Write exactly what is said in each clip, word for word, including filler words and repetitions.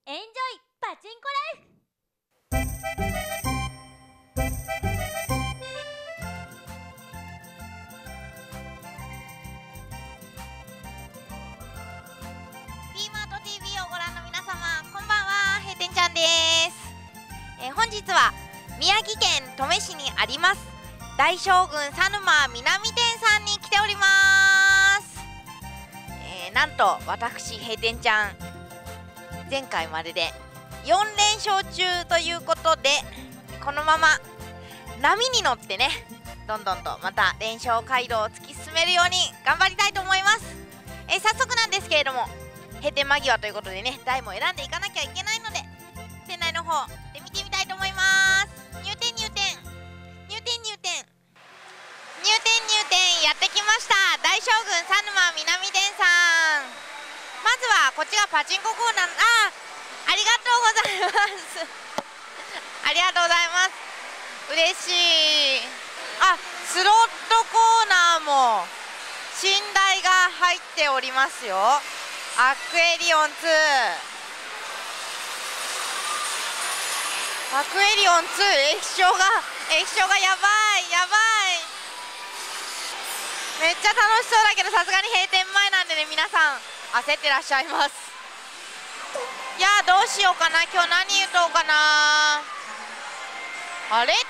エンジョイパチンコライフ。 ピーマート ティービー をご覧の皆様、こんばんは、閉店ちゃんです。えー、本日は宮城県登米市にあります大将軍佐沼南店さんに来ております。えー、なんと私閉店ちゃん前回まででよん連勝中ということで、このまま波に乗ってね、どんどんとまた連勝街道を突き進めるように頑張りたいと思います。えー、早速なんですけれども、閉店間際ということでね、台も選んでいかなきゃいけないので、店内の方で見てみたいと思います。入店入店入店入店入店入店やってきました。大将軍佐沼南店さん。まずはこっちがパチンココーナー。あありがとうございますありがとうございます。嬉しい。あ、スロットコーナーも寝台が入っておりますよ。アクエリオンツー、アクエリオンツー、液晶が液晶がやばいやばい。めっちゃ楽しそうだけど、さすがに閉店前なんでね、皆さん焦ってらっしゃいます。いやー、どうしようかな、今日何打とうかな。あれ、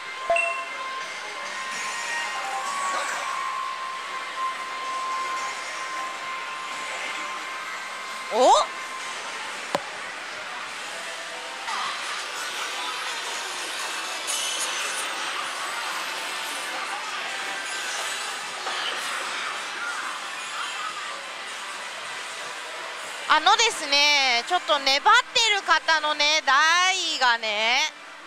お、あのですね、ちょっと粘ってる方のね、台がね、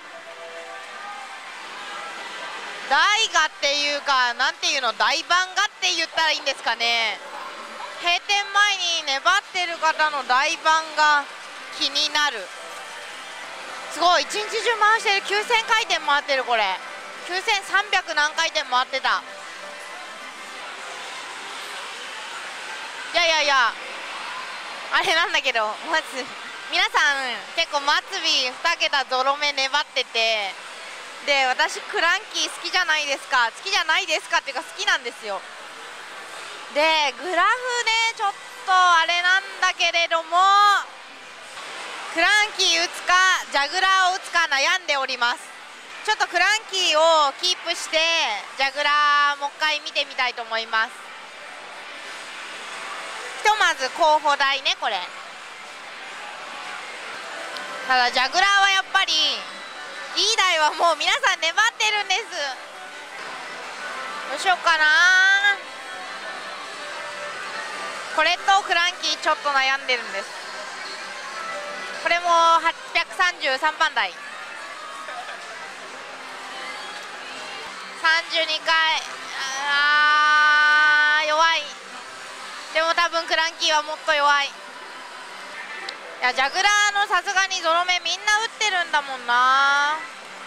台がっていうか、なんていうの、台盤がって言ったらいいんですかね。閉店前に粘ってる方の台盤が気になる。すごい、一日中回してる。きゅうせん回転回ってる。これきゅうせんさんびゃく何回転回ってた。いやいやいや、あれなんだけど、まず皆さん結構末尾に桁ゾロ目粘ってて、で私クランキー好きじゃないですか。好きじゃないですかっていうか、好きなんですよ。でグラフね、ちょっとあれなんだけれども、クランキー打つかジャグラーを打つか悩んでおります。ちょっとクランキーをキープしてジャグラーもう一回見てみたいと思います。ひとまず候補台ね、これ。ただジャグラーはやっぱりいい台はもう皆さん粘ってるんです。どうしようかな。これとクランキーちょっと悩んでるんです。これもはっぴゃくさんじゅうさんばん台さんじゅうにかい、あー弱い。でも多分クランキーはもっと弱い。いやジャグラーのさすがにゾロ目みんな打ってるんだもんな。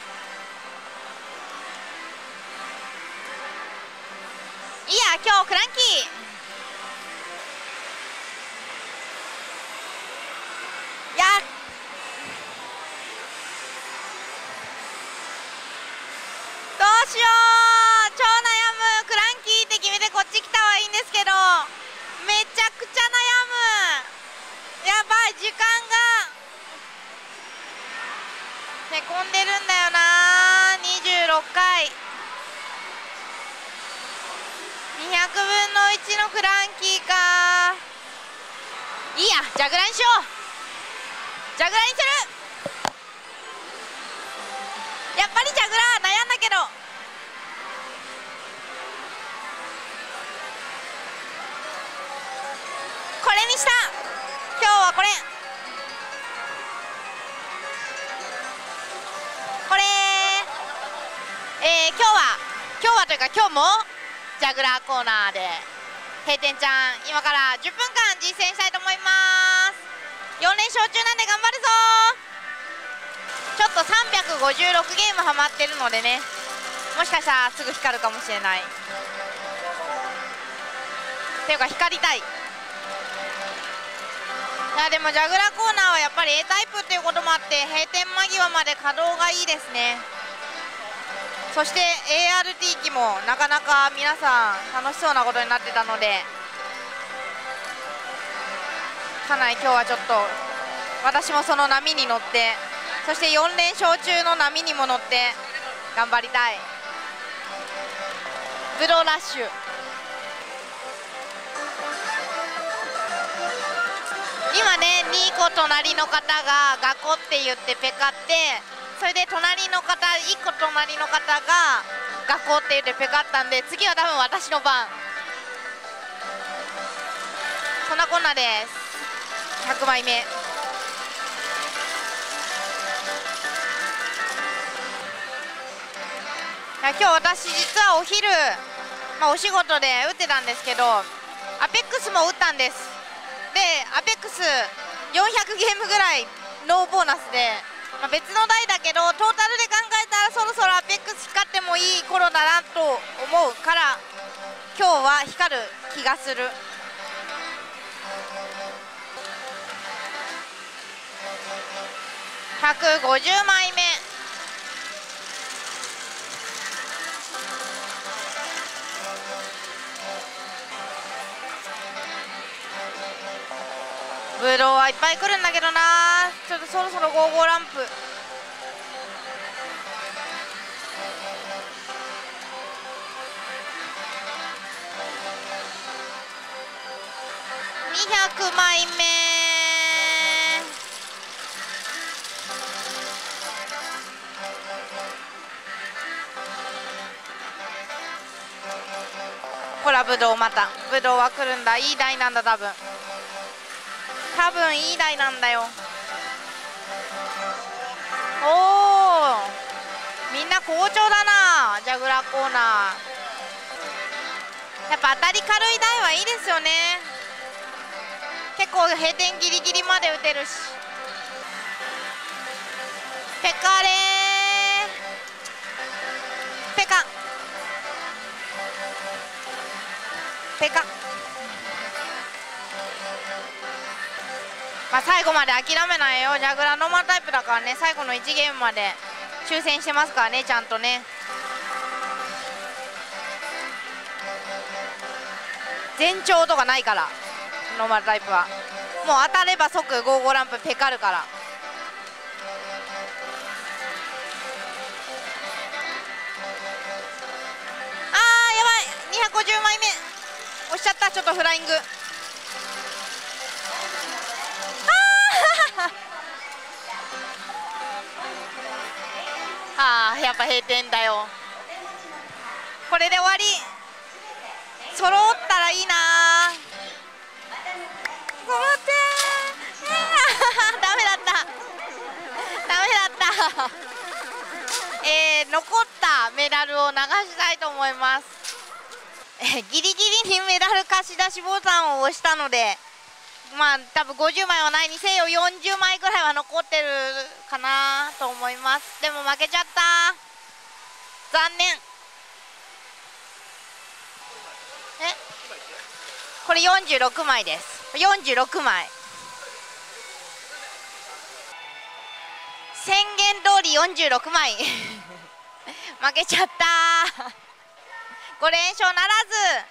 いいや、今日クランキー。いやどうしよう、超悩む。クランキーって決めてこっち来たはいいんですけど、めちゃくちゃ悩む。やばい、時間がへこんでるんだよな。にじゅうろっかい、にひゃくぶんのいちのクランキーか。いいや、ジャグラーにしよう。ジャグラーにする。やっぱりジャグラー悩んだけど、これにした。今日はこれこれえー、今日は今日はというか今日もジャグラーコーナーで閉店ちゃん今からじゅっぷんかん実践したいと思います。よん連勝中なんで頑張るぞ。ちょっとさんびゃくごじゅうろくゲームハマってるのでね、もしかしたらすぐ光るかもしれない。っていうか光りたい。ややでもジャグラーコーナーはやっぱり A タイプっていうこともあって閉店間際まで稼働がいいですね。そして エーアールティー 機もなかなか皆さん楽しそうなことになってたので、かなり今日はちょっと私もその波に乗って、そしてよん連勝中の波にも乗って頑張りたい。ブローラッシュ、今ねにこ隣の方がガコって言ってペカって、それで隣の方いっこ隣の方がガコって言ってペカったんで、次は多分私の番。そんなこんなです。ひゃくまいめ。今日私実はお昼、まあ、お仕事で打ってたんですけど、アペックスも打ったんです。でアペックスよんひゃくゲームぐらいノーボーナスで、まあ、別の台だけどトータルで考えたらそろそろアペックス光ってもいい頃だなと思うから、今日は光る気がする。ひゃくごじゅうまいめ。ブドウはいっぱい来るんだけどな、ちょっとそろそろゴーゴーランプ。にひゃくまいめ。ほらブドウ、またブドウは来るんだ。いい台なんだ多分。多分いい台なんだよ。おお、みんな好調だな、ジャグラーコーナー。やっぱ当たり軽い台はいいですよね。結構閉店ギリギリまで打てるし。ペカレーペカペカ、まあ、最後まで諦めないよ。ジャグラーノーマルタイプだからね、最後のいちゲームまで抽選してますからね、ちゃんとね。前兆とかないから、ノーマルタイプはもう当たれば即ゴーゴーランプペカるから。あーやばい、にひゃくごじゅうまいめ押しちゃった。ちょっとフライング。あーやっぱ閉店だよ。これで終わり。揃ったらいいな。揃ってーダメだったダメだったえー、残ったメダルを流したいと思います。えギリギリにメダル貸し出しボタンを押したので、まあ多分ごじゅうまいはないにせよよんじゅうまいぐらいは残ってるかなと思います。でも負けちゃった、残念。えこれよんじゅうろくまいです。よんじゅうろくまい宣言通りよんじゅうろくまい負けちゃったご連勝ならず。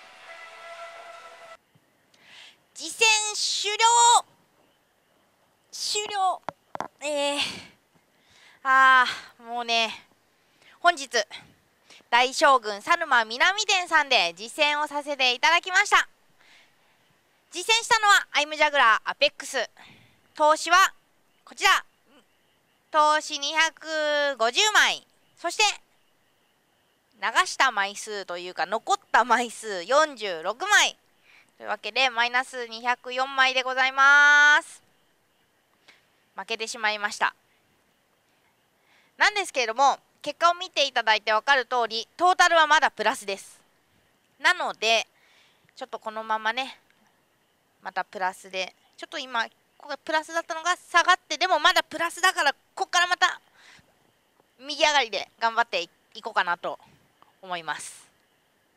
次戦終了終了えー、あーもうね、本日大将軍佐沼南店さんで実践をさせていただきました。実践したのはアイムジャグラーアペックス。投資はこちら、投資にひゃくごじゅうまい、そして流した枚数というか残った枚数よんじゅうろくまいというわけでマイナスにひゃくよんまいでございます。負けてしまいました。なんですけれども、結果を見ていただいて分かる通りトータルはまだプラスです。なのでちょっとこのままね、またプラスで、ちょっと今ここがプラスだったのが下がって、でもまだプラスだから、ここからまた右上がりで頑張っていこうかなと思います。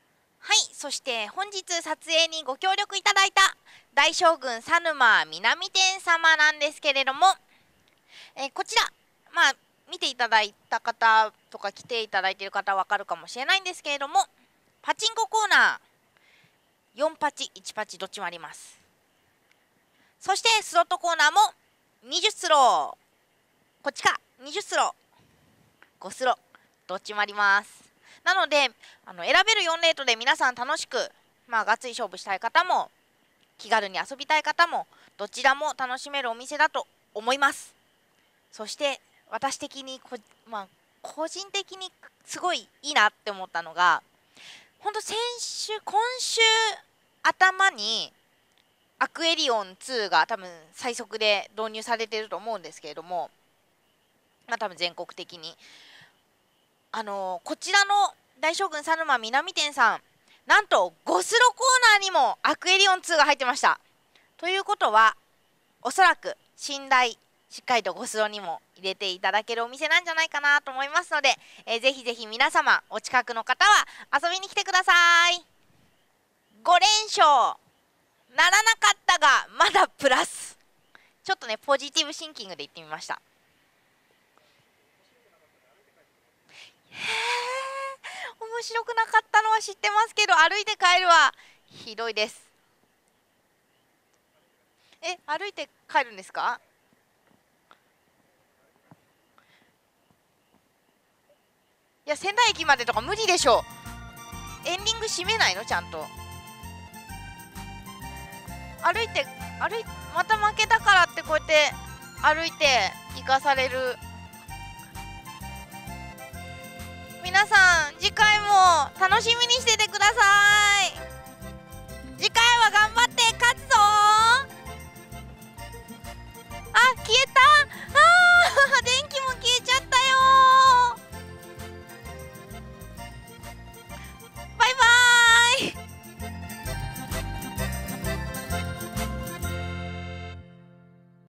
はい、そして本日撮影にご協力いただいた大将軍佐沼南店様なんですけれども、えーこちら、まあ、見ていただいた方とか来ていただいている方はわかるかもしれないんですけれども、パチンココーナーよんパチいちパチどっちもあります。そしてスロットコーナーもにじゅうスロー、こっちかにじゅうスロー、ごスローどっちもあります。なのであの選べるよんレートで皆さん楽しく、まあ、がっつり勝負したい方も気軽に遊びたい方もどちらも楽しめるお店だと思います。そして私的にこ、まあ、個人的にすごいいいなって思ったのが、本当先週今週頭にアクエリオンツーが多分最速で導入されていると思うんですけれども、まあ多分全国的にあのーこちらの大将軍佐沼南店さん、なんとゴスロコーナーにもアクエリオンツーが入ってました。ということはおそらく信頼しっかりとゴスロにも入れていただけるお店なんじゃないかなと思いますので、えー、ぜひぜひ皆様お近くの方は遊びに来てください。ご連勝ならなかったがまだプラス、ちょっとねポジティブシンキングで言ってみました。へー、面白くなかったのは知ってますけど、歩いて帰るはひどいです。え、歩いて帰るんですか？いや、仙台駅までとか無理でしょ。エンディング締めないの？ちゃんと歩いて歩いまた負けたからってこうやって歩いて行かされる。皆さん次回も楽しみにしててください。